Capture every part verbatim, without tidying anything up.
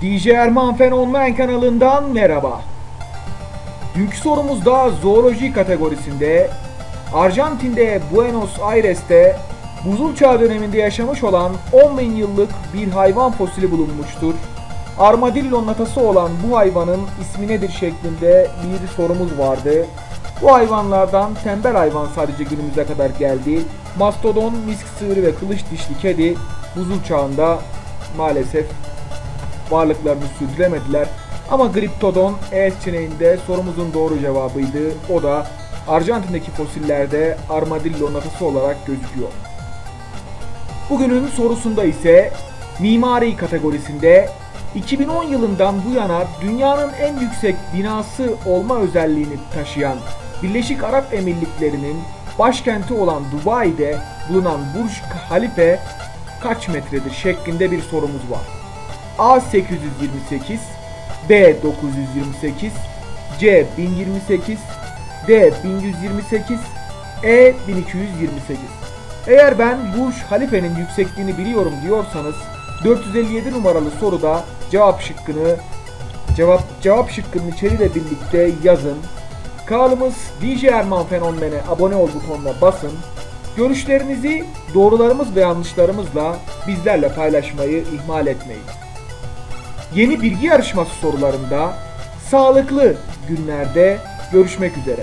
D J Erman Fenomen kanalından merhaba. Dünkü sorumuzda zooloji kategorisinde Arjantin'de Buenos Aires'te buzul çağ döneminde yaşamış olan on bin yıllık bir hayvan fosili bulunmuştur. Armadillo'nun atası olan bu hayvanın ismi nedir şeklinde bir sorumuz vardı. Bu hayvanlardan tembel hayvan sadece günümüze kadar geldi. Mastodon, misk sığırı ve kılıç dişli kedi buzul çağında maalesef varlıklarını sürdüremediler. Ama Griptodon E seçeneğinde sorumuzun doğru cevabıydı. O da Arjantin'deki fosillerde armadillo'nun atası olarak gözüküyor. Bugünün sorusunda ise mimari kategorisinde iki bin on yılından bu yana dünyanın en yüksek binası olma özelliğini taşıyan Birleşik Arap Emirlikleri'nin başkenti olan Dubai'de bulunan Burj Khalifa kaç metredir şeklinde bir sorumuz var. A sekiz yüz yirmi sekiz, B dokuz yüz yirmi sekiz, C bin yirmi sekiz, D bin yüz yirmi sekiz, E bin iki yüz yirmi sekiz. Eğer ben Burj Khalifa'nın yüksekliğini biliyorum diyorsanız dört yüz elli yedi numaralı soruda cevap şıkkını cevap cevap şıkkının içeriğiyle birlikte yazın. Kanalımız D J Erman Fenomen'e abone ol butonuna basın. Görüşlerinizi doğrularımız ve yanlışlarımızla bizlerle paylaşmayı ihmal etmeyin. Yeni bilgi yarışması sorularında sağlıklı günlerde görüşmek üzere.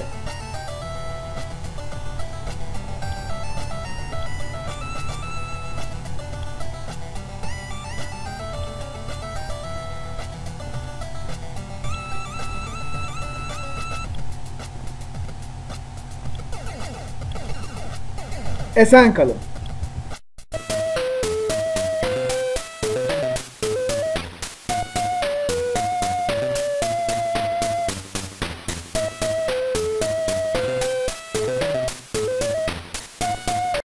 Esen kalın.